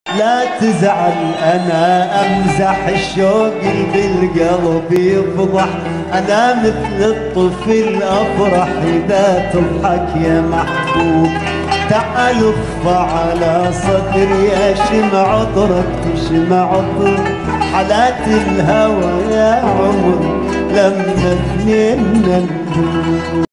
لا تزعل انا امزح، الشوق بالقلب يفضح، انا مثل الطفل افرح اذا تضحك يا محبوب. تعال اخفى على صدري اشم عطرك تشم عطر، حالات الهوى يا عمر لما اثنين ندوب.